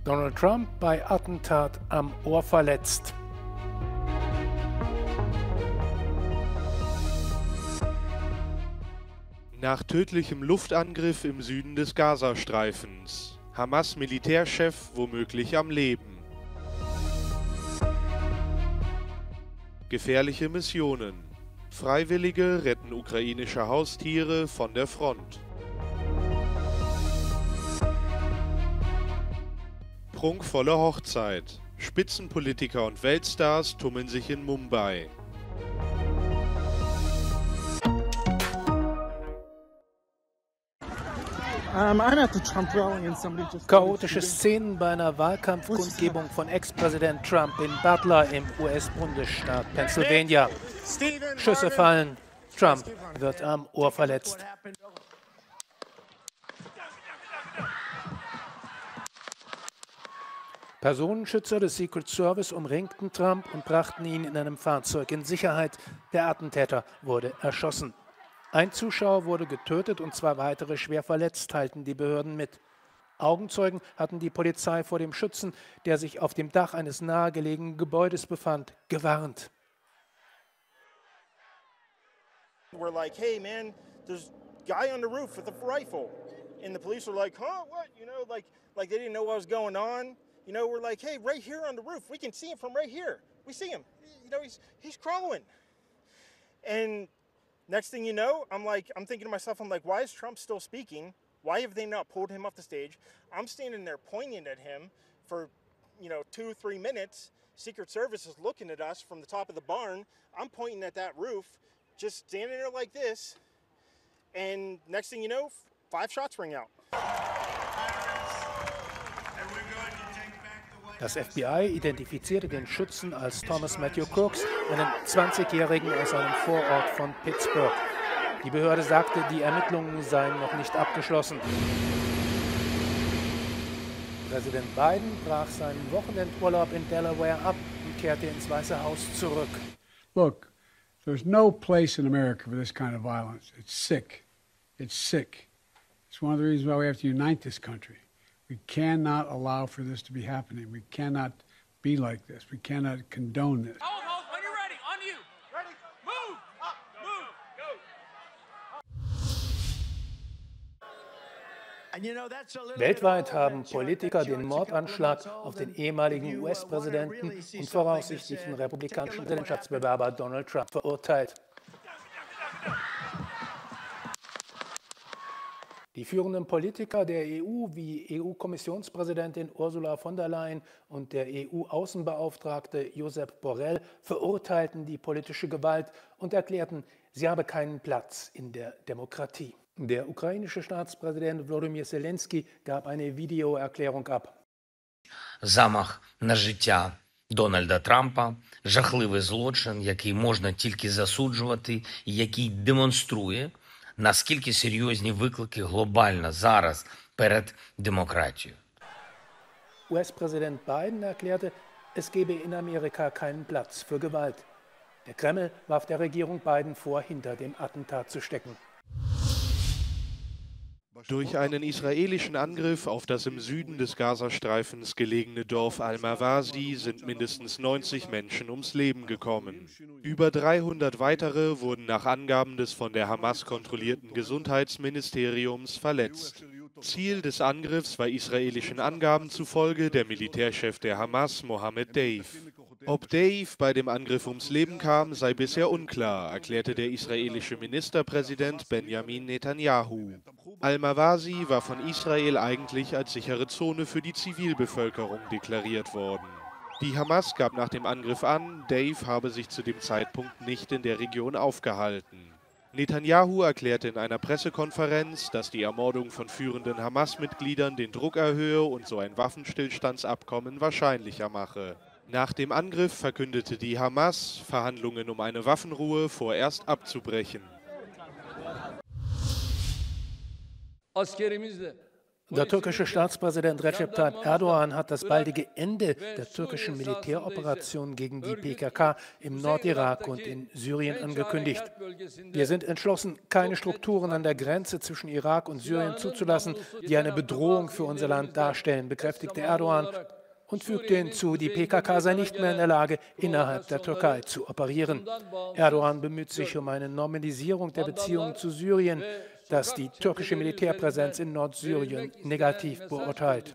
Donald Trump bei Attentat am Ohr verletzt. Nach tödlichem Luftangriff im Süden des Gazastreifens. Hamas-Militärchef womöglich am Leben. Gefährliche Missionen. Freiwillige retten ukrainische Haustiere von der Front. Prunkvolle Hochzeit. Spitzenpolitiker und Weltstars tummeln sich in Mumbai. Chaotische Szenen bei einer Wahlkampfkundgebung von Ex-Präsident Trump in Butler im US-Bundesstaat Pennsylvania. Schüsse fallen. Trump wird am Ohr verletzt. Personenschützer des Secret Service umringten Trump und brachten ihn in einem Fahrzeug in Sicherheit. Der Attentäter wurde erschossen. Ein Zuschauer wurde getötet und 2 weitere schwer verletzt, teilten die Behörden mit. Augenzeugen hatten die Polizei vor dem Schützen, der sich auf dem Dach eines nahegelegenen Gebäudes befand, gewarnt. We're like, hey man, there's a guy on the roof with a rifle. And the police were like, huh, what? You know, like they didn't know what was going on. You know, we're like, hey, right here on the roof, we can see him from right here. We see him. You know, he's crawling. And next thing you know, I'm thinking to myself, why is Trump still speaking? Why have they not pulled him off the stage? I'm standing there pointing at him for, 2-3 minutes. Secret Service is looking at us from the top of the barn. I'm pointing at that roof, just standing there like this. And next thing you know, 5 shots ring out. Das FBI identifizierte den Schützen als Thomas Matthew Crooks, einen 20-Jährigen aus einem Vorort von Pittsburgh. Die Behörde sagte, die Ermittlungen seien noch nicht abgeschlossen. Präsident Biden brach seinen Wochenendurlaub in Delaware ab und kehrte ins Weiße Haus zurück. Look, there's no place in America for this kind of violence. It's sick. It's sick. It's one of the reasons why we have to unite this country. We cannot allow for this to be happening. We cannot be like this. We cannot condone this. Hold, when you're ready, on you. Ready, move, up, move, go. Weltweit haben Politiker den Mordanschlag auf den ehemaligen US-Präsidenten und voraussichtlichen republikanischen Präsidentschaftsbewerber Donald Trump verurteilt. Die führenden Politiker der EU wie EU-Kommissionspräsidentin Ursula von der Leyen und der EU-Außenbeauftragte Josep Borrell verurteilten die politische Gewalt und erklärten, sie habe keinen Platz in der Demokratie. Der ukrainische Staatspräsident Volodymyr Zelensky gab eine Videoerklärung ab. Замах на життя Дональда Трампа – жахливий злочин, який можна тільки засуджувати, який демонструє, наскільки серйозні виклики глобально зараз перед демократією. US-Präsident Biden erklärte, es gebe in Amerika keinen Platz für Gewalt. Der Kreml warf der Regierung Biden vor, hinter dem Attentat zu stecken. Durch einen israelischen Angriff auf das im Süden des Gazastreifens gelegene Dorf Al-Mawasi sind mindestens 90 Menschen ums Leben gekommen. Über 300 weitere wurden nach Angaben des von der Hamas kontrollierten Gesundheitsministeriums verletzt. Ziel des Angriffs war israelischen Angaben zufolge der Militärchef der Hamas, Mohammed Deif. Ob Deif bei dem Angriff ums Leben kam, sei bisher unklar, erklärte der israelische Ministerpräsident Benjamin Netanyahu. Al-Mawasi war von Israel eigentlich als sichere Zone für die Zivilbevölkerung deklariert worden. Die Hamas gab nach dem Angriff an, Deif habe sich zu dem Zeitpunkt nicht in der Region aufgehalten. Netanyahu erklärte in einer Pressekonferenz, dass die Ermordung von führenden Hamas-Mitgliedern den Druck erhöhe und so ein Waffenstillstandsabkommen wahrscheinlicher mache. Nach dem Angriff verkündete die Hamas, Verhandlungen um eine Waffenruhe vorerst abzubrechen. Der türkische Staatspräsident Recep Tayyip Erdogan hat das baldige Ende der türkischen Militäroperation gegen die PKK im Nordirak und in Syrien angekündigt. Wir sind entschlossen, keine Strukturen an der Grenze zwischen Irak und Syrien zuzulassen, die eine Bedrohung für unser Land darstellen, bekräftigte Erdogan und fügte hinzu, die PKK sei nicht mehr in der Lage, innerhalb der Türkei zu operieren. Erdogan bemüht sich um eine Normalisierung der Beziehungen zu Syrien, das die türkische Militärpräsenz in Nordsyrien negativ beurteilt.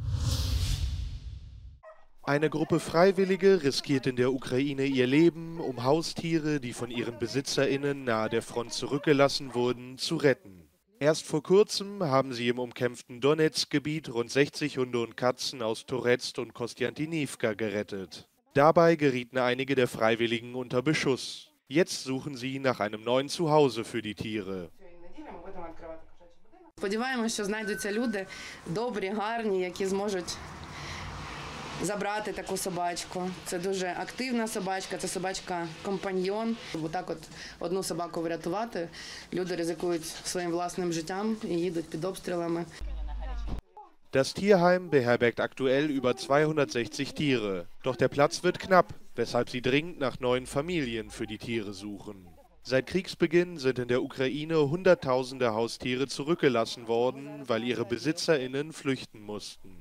Eine Gruppe Freiwillige riskiert in der Ukraine ihr Leben, um Haustiere, die von ihren BesitzerInnen nahe der Front zurückgelassen wurden, zu retten. Erst vor kurzem haben sie im umkämpften Donetsk-Gebiet rund 60 Hunde und Katzen aus Toretsk und Kostjantinivka gerettet. Dabei gerieten einige der Freiwilligen unter Beschuss. Jetzt suchen sie nach einem neuen Zuhause für die Tiere. Сподіваємося, що знайдуться люди добрі, гарні, які зможуть забрати таку собачку. Це дуже активна собачка, це собачка-компаньйон. Бо так от одну собаку врятувати, люди ризикують своїм власним життям і їдуть під обстрілами. Das Tierheim beherbergt aktuell über 260 Tiere. Doch der Platz wird knapp, weshalb sie dringend nach neuen Familien für die Tiere suchen. Seit Kriegsbeginn sind in der Ukraine Hunderttausende Haustiere zurückgelassen worden, weil ihre BesitzerInnen flüchten mussten.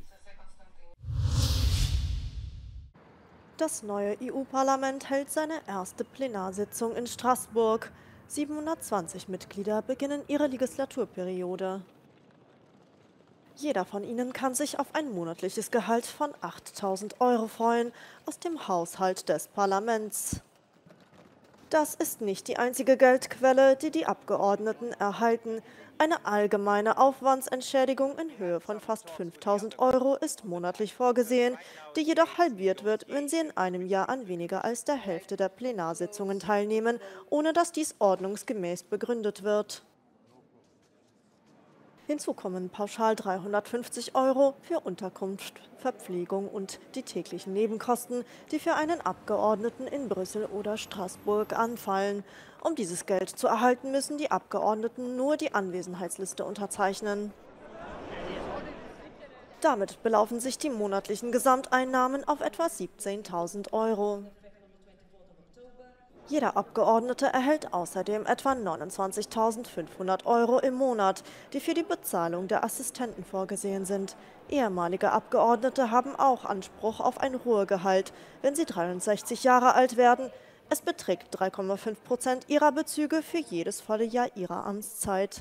Das neue EU-Parlament hält seine erste Plenarsitzung in Straßburg. 720 Mitglieder beginnen ihre Legislaturperiode. Jeder von ihnen kann sich auf ein monatliches Gehalt von 8.000 € freuen aus dem Haushalt des Parlaments. Das ist nicht die einzige Geldquelle, die die Abgeordneten erhalten. Eine allgemeine Aufwandsentschädigung in Höhe von fast 5.000 € ist monatlich vorgesehen, die jedoch halbiert wird, wenn sie in einem Jahr an weniger als der Hälfte der Plenarsitzungen teilnehmen, ohne dass dies ordnungsgemäß begründet wird. Hinzu kommen pauschal 350 € für Unterkunft, Verpflegung und die täglichen Nebenkosten, die für einen Abgeordneten in Brüssel oder Straßburg anfallen. Um dieses Geld zu erhalten, müssen die Abgeordneten nur die Anwesenheitsliste unterzeichnen. Damit belaufen sich die monatlichen Gesamteinnahmen auf etwa 17.000 €. Jeder Abgeordnete erhält außerdem etwa 29.500 € im Monat, die für die Bezahlung der Assistenten vorgesehen sind. Ehemalige Abgeordnete haben auch Anspruch auf ein Ruhegehalt, wenn sie 63 Jahre alt werden. Es beträgt 3,5% ihrer Bezüge für jedes volle Jahr ihrer Amtszeit.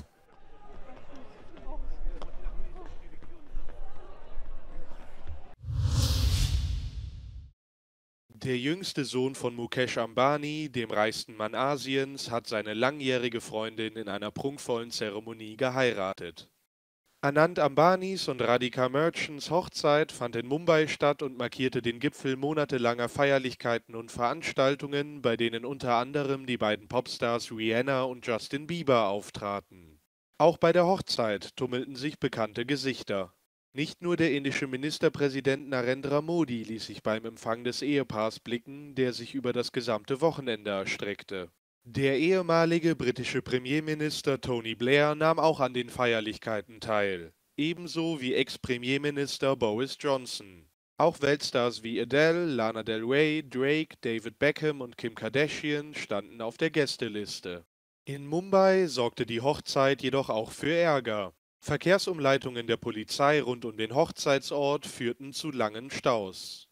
Der jüngste Sohn von Mukesh Ambani, dem reichsten Mann Asiens, hat seine langjährige Freundin in einer prunkvollen Zeremonie geheiratet. Anand Ambanis und Radhika Merchants Hochzeit fand in Mumbai statt und markierte den Gipfel monatelanger Feierlichkeiten und Veranstaltungen, bei denen unter anderem die beiden Popstars Rihanna und Justin Bieber auftraten. Auch bei der Hochzeit tummelten sich bekannte Gesichter. Nicht nur der indische Ministerpräsident Narendra Modi ließ sich beim Empfang des Ehepaars blicken, der sich über das gesamte Wochenende erstreckte. Der ehemalige britische Premierminister Tony Blair nahm auch an den Feierlichkeiten teil, ebenso wie Ex-Premierminister Boris Johnson. Auch Weltstars wie Adele, Lana Del Rey, Drake, David Beckham und Kim Kardashian standen auf der Gästeliste. In Mumbai sorgte die Hochzeit jedoch auch für Ärger. Verkehrsumleitungen der Polizei rund um den Hochzeitsort führten zu langen Staus.